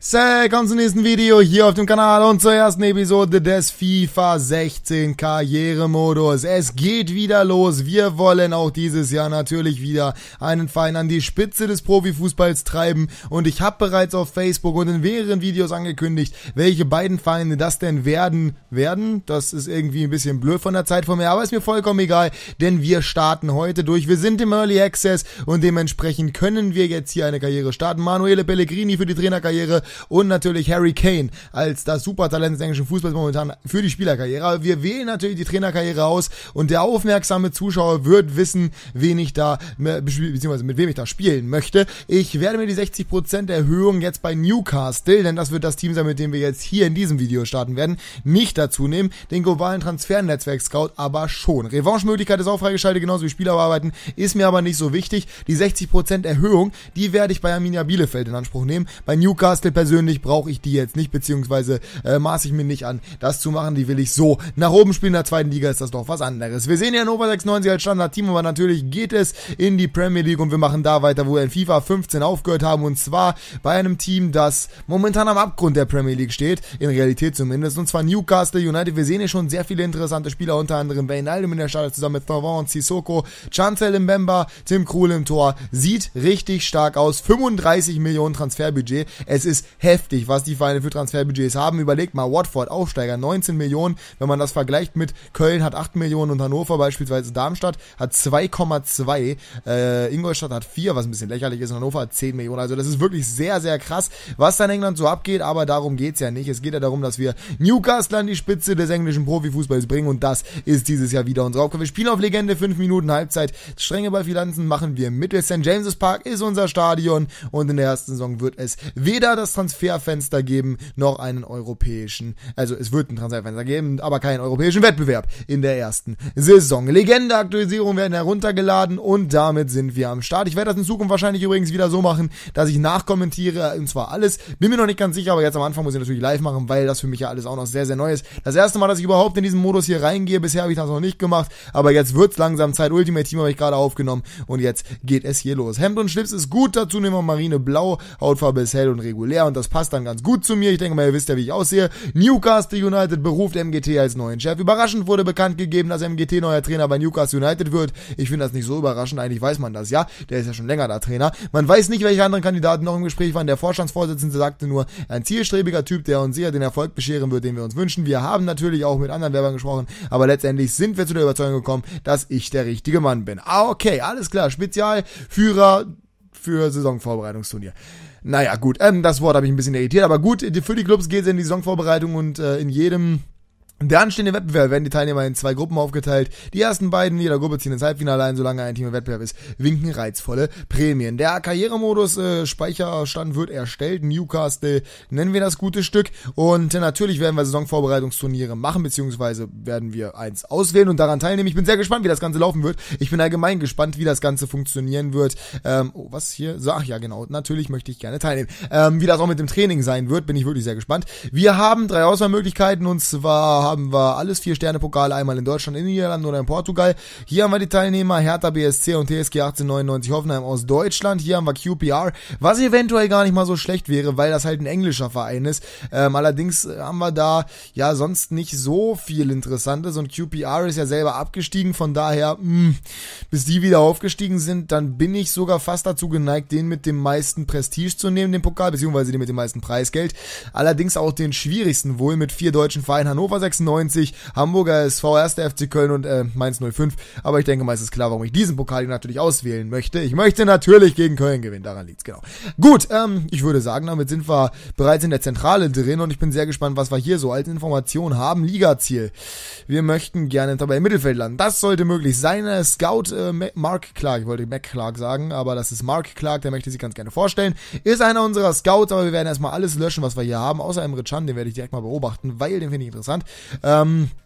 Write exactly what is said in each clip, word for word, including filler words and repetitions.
Say, kommt zum nächsten Video hier auf dem Kanal und zur ersten Episode des FIFA sechzehn Karrieremodus. Es geht wieder los. Wir wollen auch dieses Jahr natürlich wieder einen Verein an die Spitze des Profifußballs treiben und ich habe bereits auf Facebook und in mehreren Videos angekündigt, welche beiden Vereine das denn werden werden. Das ist irgendwie ein bisschen blöd von der Zeit von mir, aber ist mir vollkommen egal, denn wir starten heute durch. Wir sind im Early Access und dementsprechend können wir jetzt hier eine Karriere starten. Manuele Pellegrini für die Trainerkarriere und natürlich Harry Kane als das Supertalent des englischen Fußballs momentan für die Spielerkarriere. Aber wir wählen natürlich die Trainerkarriere aus und der aufmerksame Zuschauer wird wissen, wen ich da, beziehungsweise mit wem ich da spielen möchte. Ich werde mir die sechzig Prozent Erhöhung jetzt bei Newcastle, denn das wird das Team sein, mit dem wir jetzt hier in diesem Video starten werden, nicht dazu nehmen. Den globalen Transfernetzwerk-Scout aber schon. Revanche-Möglichkeit ist auch freigeschaltet, genauso wie Spieler bearbeiten, ist mir aber nicht so wichtig. Die sechzig Prozent Erhöhung, die werde ich bei Arminia Bielefeld in Anspruch nehmen. Bei Newcastle persönlich brauche ich die jetzt nicht, beziehungsweise äh, maße ich mir nicht an, das zu machen. Die will ich so nach oben spielen. In der zweiten Liga ist das doch was anderes. Wir sehen ja Hannover sechsundneunzig als Standardteam, aber natürlich geht es in die Premier League und wir machen da weiter, wo wir in FIFA fünfzehn aufgehört haben, und zwar bei einem Team, das momentan am Abgrund der Premier League steht, in Realität zumindest, und zwar Newcastle United. Wir sehen hier schon sehr viele interessante Spieler, unter anderem Wijnaldum in der Startelf zusammen mit Thauvin und Sissoko, Chancel Mbemba, Tim Krul im Tor. Sieht richtig stark aus. fünfunddreißig Millionen Transferbudget. Es ist heftig, was die Vereine für Transferbudgets haben. Überlegt mal, Watford, Aufsteiger, neunzehn Millionen. Wenn man das vergleicht mit Köln, hat acht Millionen und Hannover beispielsweise, Darmstadt hat zwei Komma zwei. Äh, Ingolstadt hat vier, was ein bisschen lächerlich ist, und Hannover hat zehn Millionen. Also das ist wirklich sehr, sehr krass, was da in England so abgeht, aber darum geht's ja nicht. Es geht ja darum, dass wir Newcastle an die Spitze des englischen Profifußballs bringen, und das ist dieses Jahr wieder unsere Aufgabe. Wir spielen auf Legende, fünf Minuten Halbzeit. Strenge Ballfinanzen machen wir mittel. Sankt James's Park ist unser Stadion und in der ersten Saison wird es weder das Transferfenster geben, noch einen europäischen, also es wird ein Transferfenster geben, aber keinen europäischen Wettbewerb in der ersten Saison. Legende-Aktualisierungen werden heruntergeladen und damit sind wir am Start. Ich werde das in Zukunft wahrscheinlich übrigens wieder so machen, dass ich nachkommentiere, und zwar alles. Bin mir noch nicht ganz sicher, aber jetzt am Anfang muss ich natürlich live machen, weil das für mich ja alles auch noch sehr, sehr neu ist. Das erste Mal, dass ich überhaupt in diesen Modus hier reingehe, bisher habe ich das noch nicht gemacht, aber jetzt wird es langsam Zeit. Ultimate Team habe ich gerade aufgenommen und jetzt geht es hier los. Hemd und Schlips ist gut, dazu nehmen wir Marineblau, Hautfarbe ist hell und regulär und das passt dann ganz gut zu mir. Ich denke mal, ihr wisst ja, wie ich aussehe. Newcastle United beruft M G T als neuen Chef. Überraschend wurde bekannt gegeben, dass M G T neuer Trainer bei Newcastle United wird. Ich finde das nicht so überraschend, eigentlich weiß man das, ja. Der ist ja schon länger da Trainer. Man weiß nicht, welche anderen Kandidaten noch im Gespräch waren. Der Vorstandsvorsitzende sagte nur, ein zielstrebiger Typ, der uns sicher den Erfolg bescheren wird, den wir uns wünschen. Wir haben natürlich auch mit anderen Werbern gesprochen, aber letztendlich sind wir zu der Überzeugung gekommen, dass ich der richtige Mann bin. Ah, okay, alles klar. Spezialführer für Saisonvorbereitungsturnier. Naja, gut, ähm, das Wort habe ich ein bisschen irritiert, aber gut, für die Clubs geht es in die Saisonvorbereitung und äh, in jedem der anstehende Wettbewerb werden die Teilnehmer in zwei Gruppen aufgeteilt. Die ersten beiden jeder Gruppe ziehen ins Halbfinale ein, solange ein Team im Wettbewerb ist, winken reizvolle Prämien. Der Karrieremodus äh, Speicherstand wird erstellt. Newcastle nennen wir das gute Stück. Und äh, natürlich werden wir Saisonvorbereitungsturniere machen, beziehungsweise werden wir eins auswählen und daran teilnehmen. Ich bin sehr gespannt, wie das Ganze laufen wird. Ich bin allgemein gespannt, wie das Ganze funktionieren wird. Ähm, oh, was hier? So, ach ja, genau. Natürlich möchte ich gerne teilnehmen. Ähm, wie das auch mit dem Training sein wird, bin ich wirklich sehr gespannt. Wir haben drei Auswahlmöglichkeiten, und zwar haben wir alles vier Sterne-Pokale, einmal in Deutschland, in den Niederlanden oder in Portugal. Hier haben wir die Teilnehmer Hertha B S C und T S G achtzehnhundertneunundneunzig Hoffenheim aus Deutschland. Hier haben wir Q P R, was eventuell gar nicht mal so schlecht wäre, weil das halt ein englischer Verein ist. Ähm, allerdings haben wir da ja sonst nicht so viel Interessantes, und Q P R ist ja selber abgestiegen, von daher, mh, bis die wieder aufgestiegen sind, dann bin ich sogar fast dazu geneigt, den mit dem meisten Prestige zu nehmen, den Pokal, beziehungsweise den mit dem meisten Preisgeld. Allerdings auch den schwierigsten wohl mit vier deutschen Vereinen: Hannover sechsundneunzig, Hamburger S V, erster F C Köln und äh, Mainz null fünf. Aber ich denke mal, es ist klar, warum ich diesen Pokal natürlich auswählen möchte. Ich möchte natürlich gegen Köln gewinnen, daran liegt's, genau. Gut, ähm, ich würde sagen, damit sind wir bereits in der Zentrale drin und ich bin sehr gespannt, was wir hier so als Information haben. Ligaziel. Wir möchten gerne dabei im Mittelfeld landen. Das sollte möglich sein. Scout äh, Mark Clark, ich wollte Mac Clark sagen, aber das ist Mark Clark, der möchte sich ganz gerne vorstellen. Ist einer unserer Scouts, aber wir werden erstmal alles löschen, was wir hier haben, außer Emre Can, den werde ich direkt mal beobachten, weil den finde ich interessant. Ähm,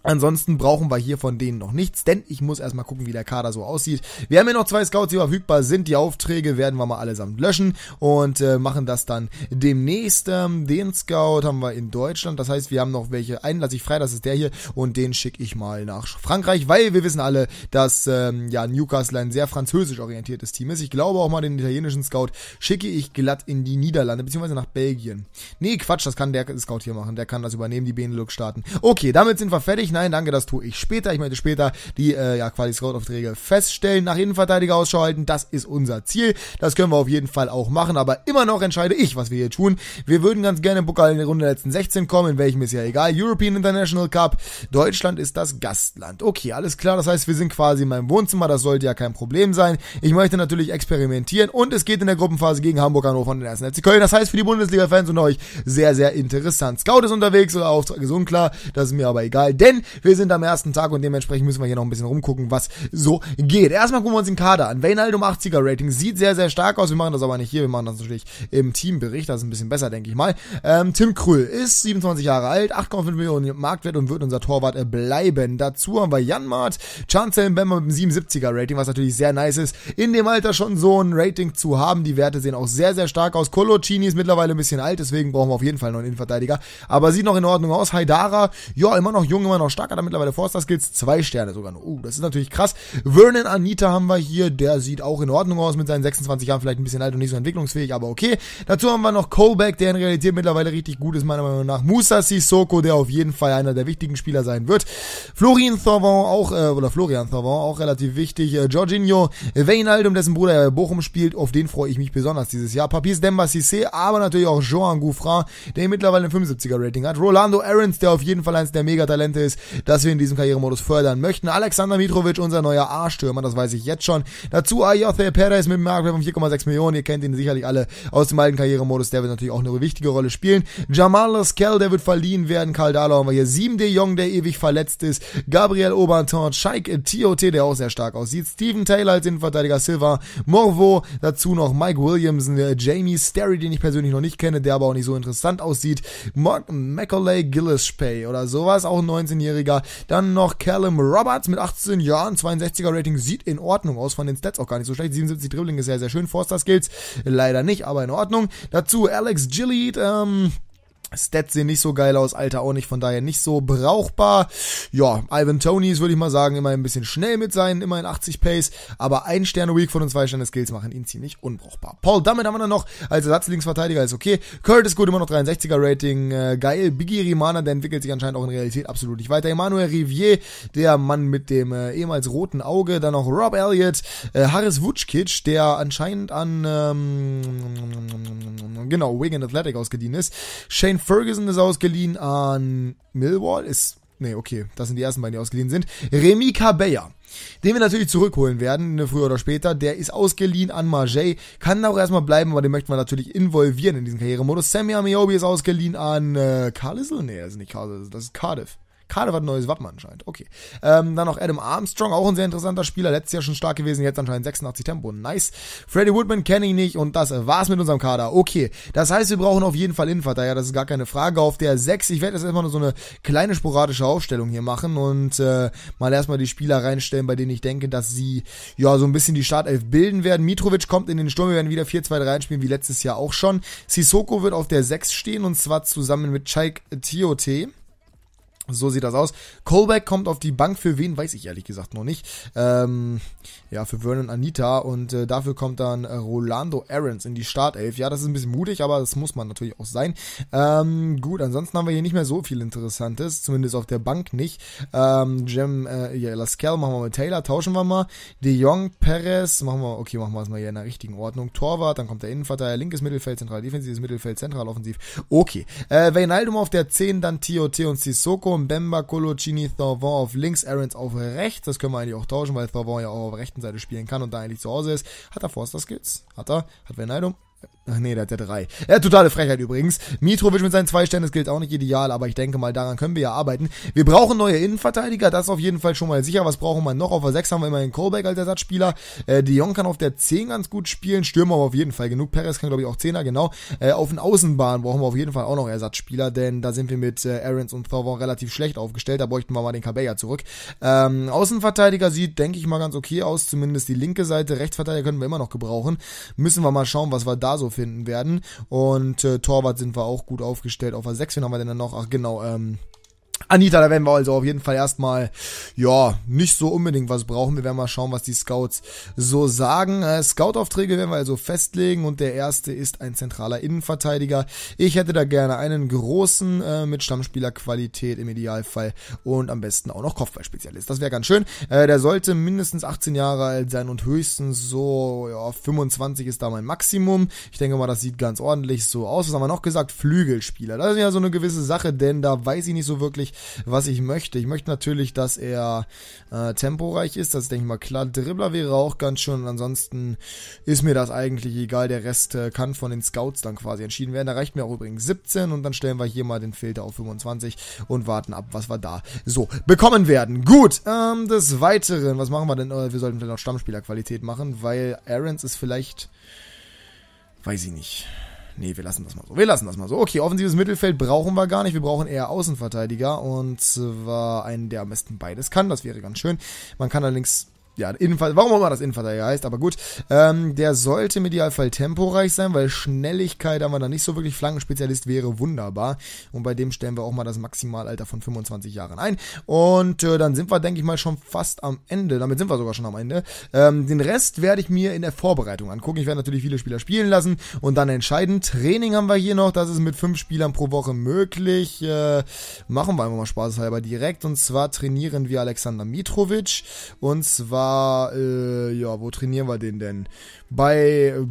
Ansonsten brauchen wir hier von denen noch nichts, denn ich muss erstmal gucken, wie der Kader so aussieht. Wir haben hier noch zwei Scouts, die verfügbar sind. Die Aufträge werden wir mal allesamt löschen und äh, machen das dann demnächst. Ähm, den Scout haben wir in Deutschland, das heißt, wir haben noch welche. Einen lasse ich frei, das ist der hier, und den schicke ich mal nach Frankreich, weil wir wissen alle, dass ähm, ja Newcastle ein sehr französisch orientiertes Team ist. Ich glaube auch mal den italienischen Scout schicke ich glatt in die Niederlande, beziehungsweise nach Belgien. Nee, Quatsch, das kann der Scout hier machen, der kann das übernehmen, die Benelux-Staaten. Okay, damit sind wir fertig. Nein, danke, das tue ich später. Ich möchte später die äh, ja quasi Scout-Aufträge feststellen, nach Innenverteidiger Ausschau halten. Das ist unser Ziel. Das können wir auf jeden Fall auch machen, aber immer noch entscheide ich, was wir hier tun. Wir würden ganz gerne im Pokal in die Runde der letzten sechzehn kommen, in welchem ist ja egal. European International Cup. Deutschland ist das Gastland. Okay, alles klar. Das heißt, wir sind quasi in meinem Wohnzimmer. Das sollte ja kein Problem sein. Ich möchte natürlich experimentieren und es geht in der Gruppenphase gegen Hamburg, Hannover und den ersten F C Köln. Das heißt, für die Bundesliga-Fans und euch sehr, sehr interessant. Scout ist unterwegs, oder Auftrag ist unklar. Das ist mir aber egal, denn wir sind am ersten Tag und dementsprechend müssen wir hier noch ein bisschen rumgucken, was so geht. Erstmal gucken wir uns den Kader an. Wijnaldum achtziger Rating, sieht sehr, sehr stark aus. Wir machen das aber nicht hier, wir machen das natürlich im Teambericht. Das ist ein bisschen besser, denke ich mal. Ähm, Tim Krüll ist siebenundzwanzig Jahre alt, acht Komma fünf Millionen Marktwert und wird unser Torwart äh, bleiben. Dazu haben wir Janmaat, Chancel Mbemba mit einem siebenundsiebziger Rating, was natürlich sehr nice ist, in dem Alter schon so ein Rating zu haben. Die Werte sehen auch sehr, sehr stark aus. Coloccini ist mittlerweile ein bisschen alt, deswegen brauchen wir auf jeden Fall noch einen Innenverteidiger. Aber sieht noch in Ordnung aus. Haidara, ja, immer noch jung, immer noch stark, hat er mittlerweile Forster-Skills, zwei Sterne sogar noch. Uh, das ist natürlich krass. Vernon Anita haben wir hier, der sieht auch in Ordnung aus mit seinen sechsundzwanzig Jahren, vielleicht ein bisschen alt und nicht so entwicklungsfähig, aber okay. Dazu haben wir noch Colbeck, der in Realität mittlerweile richtig gut ist, meiner Meinung nach. Musa Sissoko, der auf jeden Fall einer der wichtigen Spieler sein wird. Florian Thauvin auch, äh, oder Florian Thauvin auch relativ wichtig. Äh, Jorginho Wijnaldum, dessen Bruder ja bei Bochum spielt, auf den freue ich mich besonders dieses Jahr. Papis Demba Cissé, aber natürlich auch Joan Gouffran, der mittlerweile ein fünfundsiebziger Rating hat. Rolando Aarons, der auf jeden Fall eins der Megatalente ist, das wir in diesem Karrieremodus fördern möchten. Alexander Mitrovic, unser neuer A-Stürmer, das weiß ich jetzt schon. Dazu Ayoze Perez mit einem Marktwert von vier Komma sechs Millionen. Ihr kennt ihn sicherlich alle aus dem alten Karrieremodus. Der wird natürlich auch eine wichtige Rolle spielen. Jamal Lascelles, der wird verliehen werden. Karl Dahlau haben wir hier. Sieben de Jong, der ewig verletzt ist. Gabriel Aubantin, Shaik Tiote, der auch sehr stark aussieht. Steven Taylor als Innenverteidiger, Silva Morvo. Dazu noch Mike Williamson, Jamie Sterry, den ich persönlich noch nicht kenne, der aber auch nicht so interessant aussieht. Mark Macaulay Gillespie oder sowas, auch ein neunzehnjähriger. Dann noch Callum Roberts mit achtzehn Jahren, zweiundsechziger Rating, sieht in Ordnung aus, von den Stats auch gar nicht so schlecht. siebenundsiebzig Dribbling ist sehr, sehr schön. Forster Skills leider nicht, aber in Ordnung. Dazu Alex Gillett, ähm... Stats sehen nicht so geil aus, Alter auch nicht, von daher nicht so brauchbar. Ja, Ivan Toney würde ich mal sagen, immer ein bisschen schnell mit seinen, immerhin achtzig Pace, aber ein Sterne Weak von und zwei Sterne Skills machen ihn ziemlich unbrauchbar. Paul Dummett haben wir dann noch als Ersatzlinksverteidiger, ist okay. Curtis Good immer noch dreiundsechziger Rating, äh, geil. Biggie Rimana, der entwickelt sich anscheinend auch in Realität absolut nicht weiter. Emmanuel Rivier, der Mann mit dem äh, ehemals roten Auge, dann noch Rob Elliott, äh, Haris Vucic, der anscheinend an ähm, genau, Wigan Athletic ausgeliehen ist. Shane Ferguson ist ausgeliehen an Millwall, ist, nee, okay, das sind die ersten beiden, die ausgeliehen sind. Remy Cabella, den wir natürlich zurückholen werden, früher oder später, der ist ausgeliehen an Marseille, kann auch erstmal bleiben, aber den möchten wir natürlich involvieren in diesen Karrieremodus. Sammy Amiobi ist ausgeliehen an äh, Carlisle? Nee, das ist nicht Carlisle, das ist Cardiff. Cardiff hat ein neues Wappen anscheinend. Okay. Ähm, dann noch Adam Armstrong, auch ein sehr interessanter Spieler. Letztes Jahr schon stark gewesen, jetzt anscheinend sechsundachtzig Tempo. Nice. Freddie Woodman kenne ich nicht und das war's mit unserem Kader. Okay. Das heißt, wir brauchen auf jeden Fall Innenverteidiger. Das ist gar keine Frage. Auf der sechs, ich werde jetzt erstmal nur so eine kleine sporadische Aufstellung hier machen und äh, mal erstmal die Spieler reinstellen, bei denen ich denke, dass sie ja so ein bisschen die Startelf bilden werden. Mitrovic kommt in den Sturm. Wir werden wieder vier zwei drei spielen, wie letztes Jahr auch schon. Sissoko wird auf der sechs stehen und zwar zusammen mit Shaik Tiote. So sieht das aus. Colbeck kommt auf die Bank, für wen weiß ich ehrlich gesagt noch nicht. Ähm, ja, für Vernon Anita und äh, dafür kommt dann äh, Rolando Aarons in die Startelf. Ja, das ist ein bisschen mutig, aber das muss man natürlich auch sein. Ähm, gut, ansonsten haben wir hier nicht mehr so viel Interessantes, zumindest auf der Bank nicht. Ähm, Jem, äh, ja, Lascelles machen wir mit Taylor, tauschen wir mal. De Jong, Perez, machen wir, okay, machen wir es mal hier in der richtigen Ordnung. Torwart, dann kommt der Innenverteidiger, linkes Mittelfeld, zentral defensives Mittelfeld, zentral offensiv. Okay, äh, Wijnaldum auf der zehn, dann Tiote und Sissoko. Mbemba, Coloccini, Thauvin auf links, Aarons auf rechts. Das können wir eigentlich auch tauschen, weil Thauvin ja auch auf der rechten Seite spielen kann und da eigentlich zu Hause ist. Hat er Forster Skills? Hat er? Hat Wijnaldum? Ach nee, der hat ja drei. Ja, totale Frechheit übrigens. Mitrovic mit seinen zwei Sternen, das gilt auch nicht ideal, aber ich denke mal, daran können wir ja arbeiten. Wir brauchen neue Innenverteidiger, das ist auf jeden Fall schon mal sicher. Was brauchen wir noch? Auf der sechs haben wir immerhin Colbeck als Ersatzspieler. Äh, De Jong kann auf der zehn ganz gut spielen, Stürmer aber auf jeden Fall genug. Perez kann, glaube ich, auch Zehner, genau. Äh, auf den Außenbahn brauchen wir auf jeden Fall auch noch Ersatzspieler, denn da sind wir mit äh, Aarons und Thauvin relativ schlecht aufgestellt. Da bräuchten wir mal den Cabella zurück. Ähm, Außenverteidiger sieht, denke ich mal, ganz okay aus, zumindest die linke Seite. Rechtsverteidiger können wir immer noch gebrauchen. Müssen wir mal schauen, was wir da so finden werden. Und äh, Torwart sind wir auch gut aufgestellt. Auf der sechs, wen haben wir denn dann noch? Ach genau, ähm, Anita, da werden wir also auf jeden Fall erstmal, ja, nicht so unbedingt was brauchen. Wir werden mal schauen, was die Scouts so sagen. Äh, Scout-Aufträge werden wir also festlegen und der erste ist ein zentraler Innenverteidiger. Ich hätte da gerne einen großen äh, mit Stammspielerqualität im Idealfall und am besten auch noch Kopfballspezialist. Das wäre ganz schön. Äh, der sollte mindestens achtzehn Jahre alt sein und höchstens so, ja, fünfundzwanzig ist da mein Maximum. Ich denke mal, das sieht ganz ordentlich so aus. Was haben wir noch gesagt? Flügelspieler. Das ist ja so eine gewisse Sache, denn da weiß ich nicht so wirklich, was ich möchte. Ich möchte natürlich, dass er äh, temporeich ist, das ist, denke ich mal, klar. Dribbler wäre auch ganz schön und ansonsten ist mir das eigentlich egal. Der Rest äh, kann von den Scouts dann quasi entschieden werden. Da reicht mir auch übrigens siebzehn und dann stellen wir hier mal den Filter auf fünfundzwanzig und warten ab, was wir da so bekommen werden. Gut, ähm, des Weiteren, was machen wir denn? Wir sollten vielleicht noch Stammspielerqualität machen, weil Aarons ist vielleicht, weiß ich nicht. Nee, wir lassen das mal so. Wir lassen das mal so. Okay, offensives Mittelfeld brauchen wir gar nicht. Wir brauchen eher Außenverteidiger. Und zwar einen, der am besten beides kann. Das wäre ganz schön. Man kann allerdings, ja, Innenver- warum auch immer das Innenverteidiger heißt, aber gut. Ähm, der sollte im Idealfall temporeich sein, weil Schnelligkeit haben wir da nicht so wirklich. Flankenspezialist wäre wunderbar. Und bei dem stellen wir auch mal das Maximalalter von fünfundzwanzig Jahren ein. Und äh, dann sind wir, denke ich mal, schon fast am Ende. Damit sind wir sogar schon am Ende. Ähm, den Rest werde ich mir in der Vorbereitung angucken. Ich werde natürlich viele Spieler spielen lassen und dann entscheiden. Training haben wir hier noch. Das ist mit fünf Spielern pro Woche möglich. Äh, machen wir einfach mal spaßeshalber direkt. Und zwar trainieren wir Alexander Mitrovic. Und zwar Äh, ja, wo trainieren wir den denn? Bei, äh,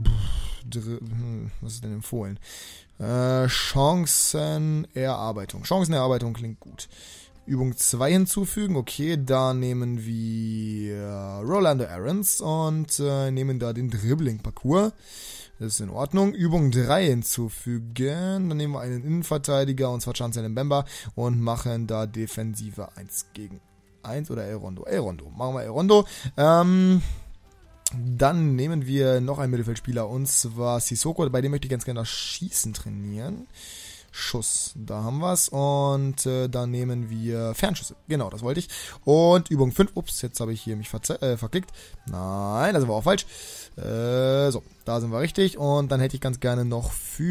was ist denn empfohlen? Äh, Chancenerarbeitung. Chancenerarbeitung klingt gut. Übung zwei hinzufügen, okay, da nehmen wir Rolando Aarons und äh, nehmen da den Dribbling-Parcours. Das ist in Ordnung. Übung drei hinzufügen, dann nehmen wir einen Innenverteidiger, und zwar Chancellor Mbemba, und machen da Defensive eins gegen eins oder El Rondo. El Rondo. Machen wir El Rondo. Ähm, dann nehmen wir noch einen Mittelfeldspieler, und zwar Sissoko. Bei dem möchte ich ganz gerne das Schießen trainieren. Schuss, da haben wir es. Und äh, dann nehmen wir Fernschüsse. Genau, das wollte ich. Und Übung fünf. Ups, jetzt habe ich hier mich verze- äh, verklickt. Nein, da sind wir auch falsch. Äh, so, da sind wir richtig. Und dann hätte ich ganz gerne noch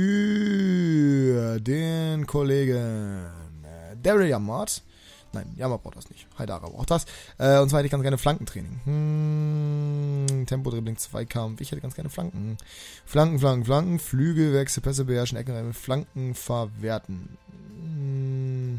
für den Kollegen äh, Daryl Yamart. Nein, Yammer braucht das nicht. Haidara braucht das. Äh, und zwar hätte ich ganz gerne Flankentraining. Hm, Tempo-Dribbling, Zweikampf. Ich hätte ganz gerne Flanken. Flanken, Flanken, Flanken. Flügel, Wechsel, Pässe beherrschen, Ecken, Flanken verwerten. Hm.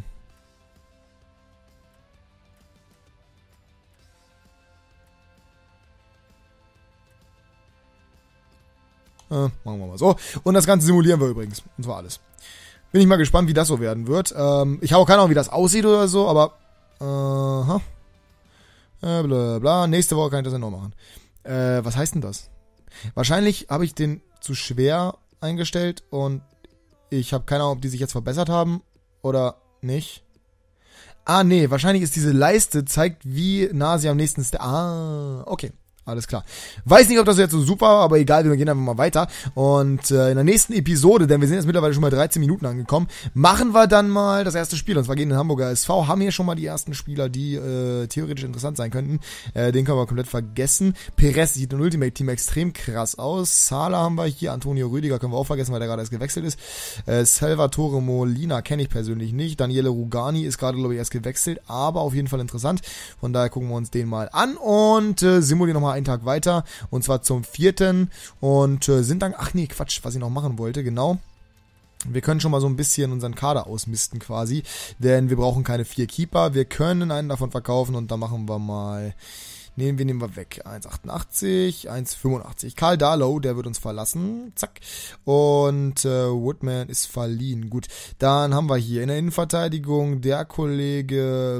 Äh, machen wir mal so. Und das Ganze simulieren wir übrigens. Und zwar alles. Bin ich mal gespannt, wie das so werden wird. Ähm, ich habe auch keine Ahnung, wie das aussieht oder so, aber aha. Äh, bla bla. Nächste Woche kann ich das ja noch machen. Äh, was heißt denn das? Wahrscheinlich habe ich den zu schwer eingestellt und ich habe keine Ahnung, ob die sich jetzt verbessert haben oder nicht. Ah, nee, wahrscheinlich ist diese Leiste, zeigt, wie nah sie am nächsten ist. Ah, okay. Alles klar. Weiß nicht, ob das jetzt so super war, aber egal, wir gehen einfach mal weiter. Und äh, in der nächsten Episode, denn wir sind jetzt mittlerweile schon mal dreizehn Minuten angekommen, machen wir dann mal das erste Spiel. Und zwar gegen den Hamburger S V. Haben hier schon mal die ersten Spieler, die äh, theoretisch interessant sein könnten. Äh, den können wir komplett vergessen. Perez sieht im Ultimate Team extrem krass aus. Sala haben wir hier. Antonio Rüdiger können wir auch vergessen, weil der gerade erst gewechselt ist. Äh, Salvatore Molina kenne ich persönlich nicht. Daniele Rugani ist gerade, glaube ich, erst gewechselt, aber auf jeden Fall interessant. Von daher gucken wir uns den mal an und äh, simulieren nochmal einen Tag weiter, und zwar zum vierten, und äh, sind dann, ach nee, Quatsch, was ich noch machen wollte, genau. Wir können schon mal so ein bisschen unseren Kader ausmisten quasi, denn wir brauchen keine vier Keeper, wir können einen davon verkaufen, und da machen wir mal, nehmen wir, nehmen wir weg, eins Komma achtundachtzig, eins Komma fünfundachtzig, Karl Darlow, der wird uns verlassen, zack, und äh, Woodman ist verliehen, gut, dann haben wir hier in der Innenverteidigung der Kollege,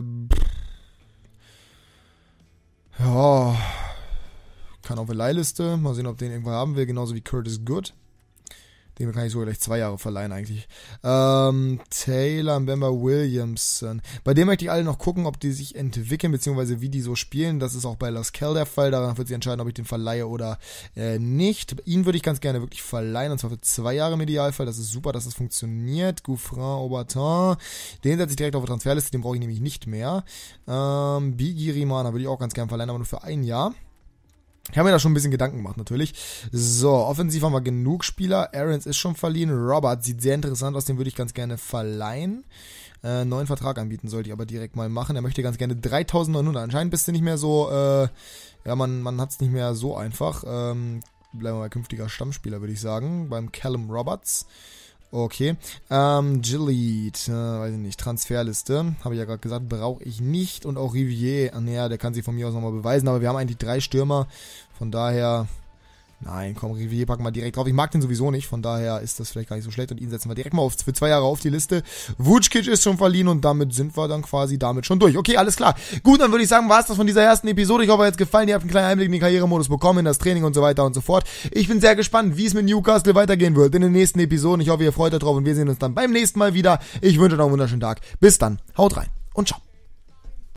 ja, kann auf der Leihliste. Mal sehen, ob den irgendwo haben will. Genauso wie Curtis Good. Dem kann ich sogar gleich zwei Jahre verleihen eigentlich. Ähm, Taylor Mbemba Williamson. Bei dem möchte ich alle noch gucken, ob die sich entwickeln, beziehungsweise wie die so spielen. Das ist auch bei Lascelles der Fall. Daran wird sich entscheiden, ob ich den verleihe oder äh, nicht. Ihn würde ich ganz gerne wirklich verleihen, und zwar für zwei Jahre im Idealfall. Das ist super, dass das funktioniert. Gouffrin, Aubertin. Den setze ich direkt auf die Transferliste, den brauche ich nämlich nicht mehr. Ähm, Bigi Rimana würde ich auch ganz gerne verleihen, aber nur für ein Jahr. Ich habe mir da schon ein bisschen Gedanken gemacht, natürlich. So, offensiv haben wir genug Spieler. Aarons ist schon verliehen. Robert sieht sehr interessant aus, den würde ich ganz gerne verleihen. Äh, neuen Vertrag anbieten sollte ich aber direkt mal machen. Er möchte ganz gerne dreitausendneunhundert. Anscheinend bist du nicht mehr so, äh, ja, man, man hat es nicht mehr so einfach. Ähm, bleiben wir mal künftiger Stammspieler, würde ich sagen, beim Callum Roberts. Okay, ähm, Gilead, äh, weiß ich nicht, Transferliste, habe ich ja gerade gesagt, brauche ich nicht, und auch Rivier, ah, naja, der kann sich von mir aus nochmal beweisen, aber wir haben eigentlich drei Stürmer, von daher, nein, komm, Rivier packen wir direkt drauf, ich mag den sowieso nicht, von daher ist das vielleicht gar nicht so schlecht, und ihn setzen wir direkt mal auf, für zwei Jahre auf die Liste. Vucic ist schon verliehen, und damit sind wir dann quasi damit schon durch. Okay, alles klar. Gut, dann würde ich sagen, war es das von dieser ersten Episode. Ich hoffe, euch hat es gefallen, ihr habt einen kleinen Einblick in den Karrieremodus bekommen, in das Training und so weiter und so fort. Ich bin sehr gespannt, wie es mit Newcastle weitergehen wird in den nächsten Episoden. Ich hoffe, ihr freut euch drauf, und wir sehen uns dann beim nächsten Mal wieder. Ich wünsche euch noch einen wunderschönen Tag. Bis dann, haut rein und ciao.